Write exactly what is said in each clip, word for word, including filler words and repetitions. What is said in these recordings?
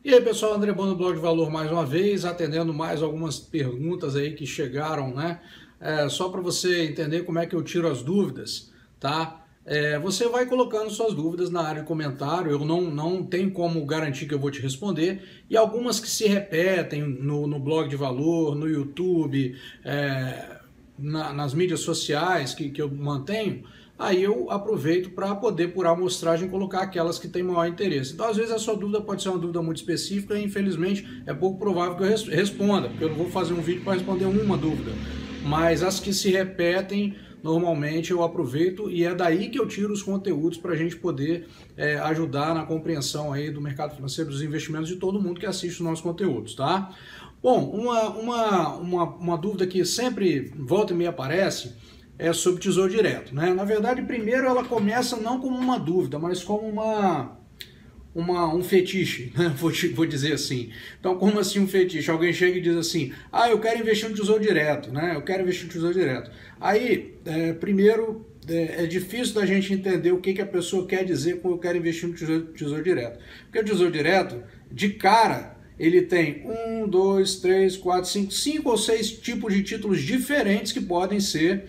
E aí, pessoal, André Bom do Blog de Valor mais uma vez, atendendo mais algumas perguntas aí que chegaram, né? É, só para você entender como é que eu tiro as dúvidas, tá? É, você vai colocando suas dúvidas na área de comentário, eu não, não tenho como garantir que eu vou te responder, e algumas que se repetem no, no Blog de Valor, no YouTube, é, na, nas mídias sociais que, que eu mantenho, aí eu aproveito para poder, por amostragem, colocar aquelas que têm maior interesse. Então, às vezes, a sua dúvida pode ser uma dúvida muito específica e, infelizmente, é pouco provável que eu responda, porque eu não vou fazer um vídeo para responder uma dúvida. Mas as que se repetem, normalmente eu aproveito e é daí que eu tiro os conteúdos para a gente poder é, ajudar na compreensão aí do mercado financeiro, dos investimentos de todo mundo que assiste os nossos conteúdos, tá? Bom, uma, uma, uma, uma dúvida que sempre volta e meia aparece é sobre Tesouro Direto, né? Na verdade, primeiro ela começa não como uma dúvida, mas como uma, uma, um fetiche, né? vou, vou dizer assim. Então, como assim um fetiche? Alguém chega e diz assim, ah, eu quero investir no Tesouro Direto, né? Eu quero investir no Tesouro Direto. Aí, é, primeiro, é, é difícil da gente entender o que, que a pessoa quer dizer com eu quero investir no Tesouro, tesouro Direto. Porque o Tesouro Direto, de cara, ele tem um, dois, três, quatro, cinco, cinco ou seis tipos de títulos diferentes que podem ser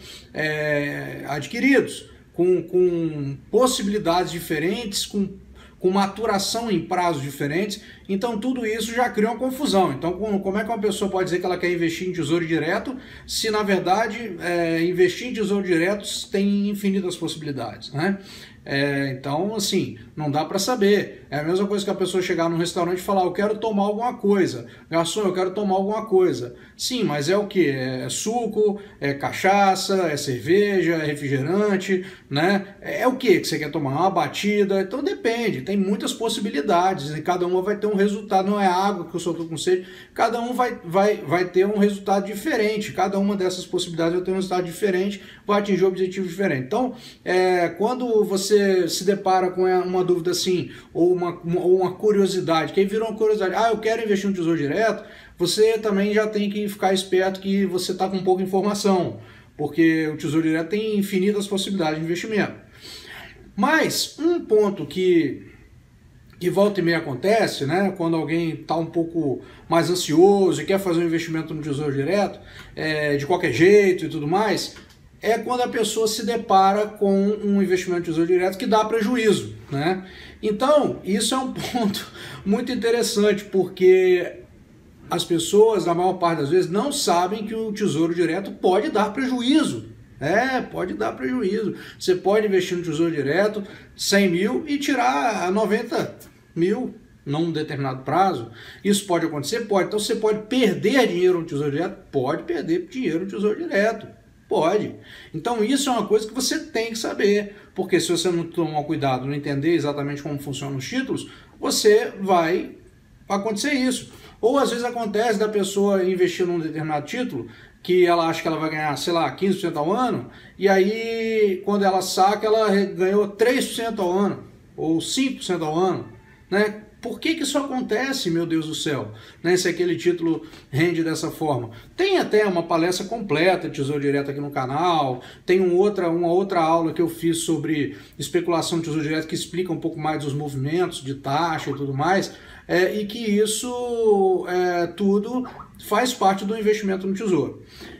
é, adquiridos, com, com possibilidades diferentes, com, com maturação em prazos diferentes. Então tudo isso já cria uma confusão. Então como é que uma pessoa pode dizer que ela quer investir em Tesouro Direto, se na verdade é, investir em Tesouro Direto tem infinitas possibilidades, né? É, então, assim, não dá para saber. É a mesma coisa que a pessoa chegar num restaurante e falar, eu quero tomar alguma coisa. Garçom, eu quero tomar alguma coisa. Sim, mas é o que? É suco, é cachaça, é cerveja, é refrigerante, né? É o que que você quer tomar? Uma batida? Então depende, tem muitas possibilidades e cada uma vai ter um resultado. Não é água que eu só estou com sede. Cada um vai, vai, vai ter um resultado diferente. Cada uma dessas possibilidades vai ter um resultado diferente, vai atingir um objetivo diferente. Então, é, quando você Você se depara com uma dúvida assim, ou uma, ou uma curiosidade, que aí virou uma curiosidade, ah, eu quero investir no Tesouro Direto, você também já tem que ficar esperto que você está com pouca informação, porque o Tesouro Direto tem infinitas possibilidades de investimento. Mas um ponto que, que volta e meia acontece, né, quando alguém está um pouco mais ansioso e quer fazer um investimento no Tesouro Direto, é, de qualquer jeito e tudo mais, é quando a pessoa se depara com um investimento de Tesouro Direto que dá prejuízo, né? Então, isso é um ponto muito interessante, porque as pessoas, na maior parte das vezes, não sabem que o Tesouro Direto pode dar prejuízo. É, pode dar prejuízo. Você pode investir no Tesouro Direto cem mil e tirar noventa mil num determinado prazo. Isso pode acontecer? Pode. Então, você pode perder dinheiro no Tesouro Direto? Pode perder dinheiro no Tesouro Direto. Pode. Então isso é uma coisa que você tem que saber, porque se você não tomar cuidado, não entender exatamente como funcionam os títulos, você vai acontecer isso. Ou às vezes acontece da pessoa investir num determinado título, que ela acha que ela vai ganhar, sei lá, quinze por cento ao ano, e aí quando ela saca, ela ganhou três por cento ao ano, ou cinco por cento ao ano, né? Por que que isso acontece, meu Deus do céu? Né, se aquele título rende dessa forma? Tem até uma palestra completa de Tesouro Direto aqui no canal, tem um outra, uma outra aula que eu fiz sobre especulação de Tesouro Direto que explica um pouco mais dos movimentos de taxa e tudo mais, é, e que isso é, tudo faz parte do investimento no Tesouro.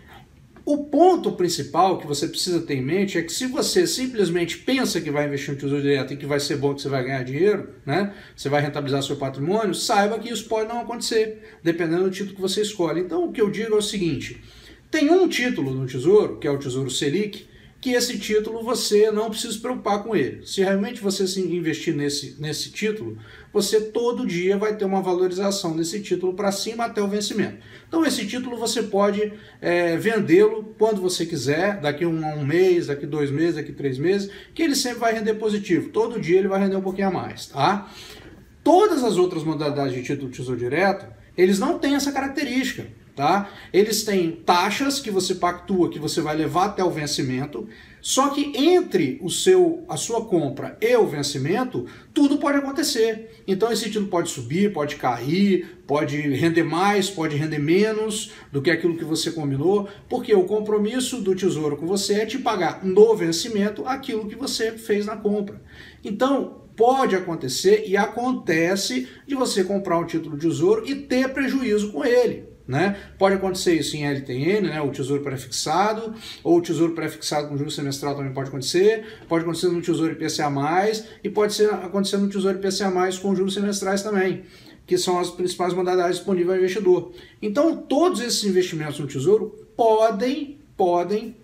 O ponto principal que você precisa ter em mente é que se você simplesmente pensa que vai investir no Tesouro Direto e que vai ser bom, que você vai ganhar dinheiro, né? Você vai rentabilizar seu patrimônio, saiba que isso pode não acontecer, dependendo do título que você escolhe. Então o que eu digo é o seguinte, tem um título no Tesouro, que é o Tesouro Selic, que esse título você não precisa se preocupar com ele. Se realmente você se investir nesse, nesse título, você todo dia vai ter uma valorização desse título para cima até o vencimento. Então esse título você pode é, vendê-lo quando você quiser, daqui a um, um mês, daqui dois meses, daqui três meses, que ele sempre vai render positivo. Todo dia ele vai render um pouquinho a mais, tá? Todas as outras modalidades de título de Tesouro Direto, eles não têm essa característica. Tá? Eles têm taxas que você pactua, que você vai levar até o vencimento, só que entre o seu, a sua compra e o vencimento, tudo pode acontecer. Então esse título pode subir, pode cair, pode render mais, pode render menos do que aquilo que você combinou, porque o compromisso do Tesouro com você é te pagar no vencimento aquilo que você fez na compra. Então, pode acontecer e acontece de você comprar um título de tesouro e ter prejuízo com ele, né? Pode acontecer isso em L T N, né? O tesouro pré-fixado, ou o tesouro pré-fixado com juros semestral também pode acontecer, pode acontecer no tesouro I P C A mais, e pode ser, acontecer no tesouro I P C A mais com juros semestrais também, que são as principais modalidades disponíveis ao investidor. Então, todos esses investimentos no tesouro podem, podem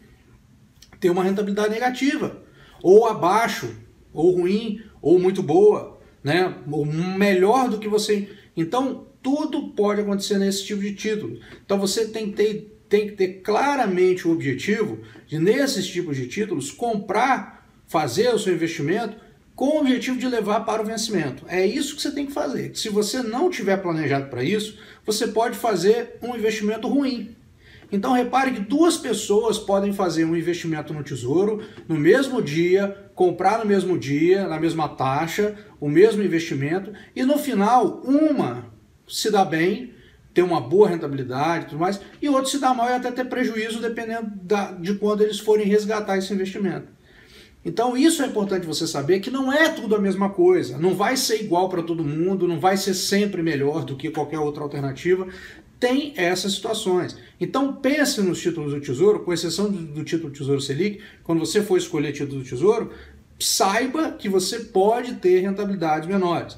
ter uma rentabilidade negativa, ou abaixo, ou ruim, ou muito boa, né? Ou melhor do que você... Então, tudo pode acontecer nesse tipo de título. Então, você tem que ter, tem que ter claramente o objetivo de, nesses tipos de títulos, comprar, fazer o seu investimento com o objetivo de levar para o vencimento. É isso que você tem que fazer. Se você não tiver planejado para isso, você pode fazer um investimento ruim. Então repare que duas pessoas podem fazer um investimento no tesouro no mesmo dia, comprar no mesmo dia, na mesma taxa, o mesmo investimento, e no final uma se dá bem, tem uma boa rentabilidade e tudo mais, e o outro se dá mal e até ter prejuízo dependendo da, de quando eles forem resgatar esse investimento. Então isso é importante você saber, que não é tudo a mesma coisa, não vai ser igual para todo mundo, não vai ser sempre melhor do que qualquer outra alternativa, tem essas situações. Então pense nos títulos do Tesouro, com exceção do, do título do Tesouro Selic, quando você for escolher título do Tesouro, saiba que você pode ter rentabilidades menores.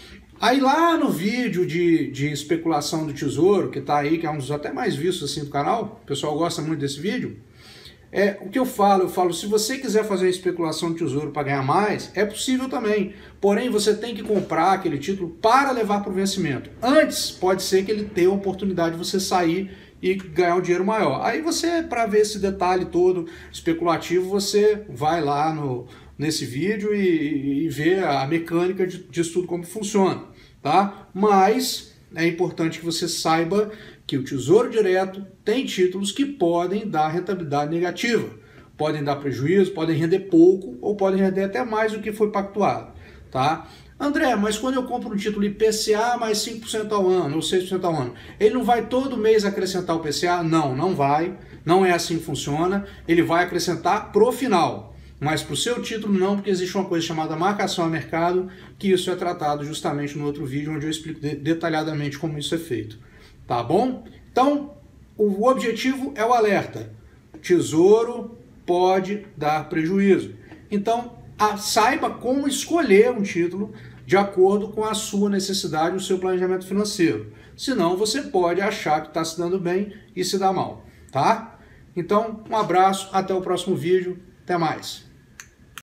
Aí lá no vídeo de, de especulação do Tesouro, que está aí, que é um dos até mais vistos assim do canal, o pessoal gosta muito desse vídeo, É, o que eu falo, eu falo, se você quiser fazer especulação de tesouro para ganhar mais, é possível também. Porém, você tem que comprar aquele título para levar para o vencimento. Antes, pode ser que ele tenha a oportunidade de você sair e ganhar um dinheiro maior. Aí você, para ver esse detalhe todo especulativo, você vai lá no, nesse vídeo e, e vê a mecânica de, disso tudo, como funciona, tá? Mas é importante que você saiba que o Tesouro Direto tem títulos que podem dar rentabilidade negativa, podem dar prejuízo, podem render pouco ou podem render até mais do que foi pactuado, tá? André, mas quando eu compro um título I P C A mais cinco por cento ao ano ou seis por cento ao ano, ele não vai todo mês acrescentar o I P C A? Não, não vai, não é assim que funciona, ele vai acrescentar pro final. Mas para o seu título não, porque existe uma coisa chamada marcação a mercado, que isso é tratado justamente no outro vídeo, onde eu explico detalhadamente como isso é feito. Tá bom? Então, o objetivo é o alerta. Tesouro pode dar prejuízo. Então, a, saiba como escolher um título de acordo com a sua necessidade, o seu planejamento financeiro. Senão, você pode achar que está se dando bem e se dá mal. Tá? Então, um abraço, até o próximo vídeo. Até mais.